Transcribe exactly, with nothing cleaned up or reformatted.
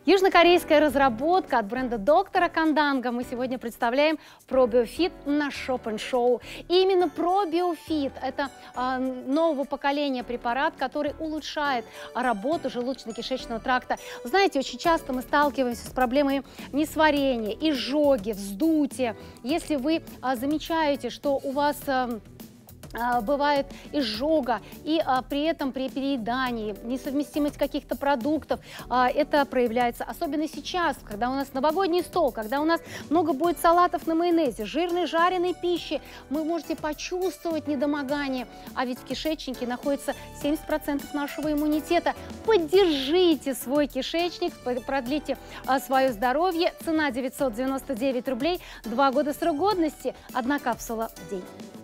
Южнокорейская разработка от бренда доктора Канданга. Мы сегодня представляем ProBioFit на Shop and Show. И именно ProBioFit – это э, нового поколения препарат, который улучшает работу желудочно-кишечного тракта. Знаете, очень часто мы сталкиваемся с проблемой несварения, изжоги, вздутия. Если вы э, замечаете, что у вас… Э, бывает изжога, и а, при этом при переедании, несовместимость каких-то продуктов, а, это проявляется особенно сейчас, когда у нас новогодний стол, когда у нас много будет салатов на майонезе, жирной жареной пищи, вы можете почувствовать недомогание, а ведь в кишечнике находится семьдесят процентов нашего иммунитета. Поддержите свой кишечник, продлите а, свое здоровье. Цена девятьсот девяносто девять рублей, два года срок годности, одна капсула в день.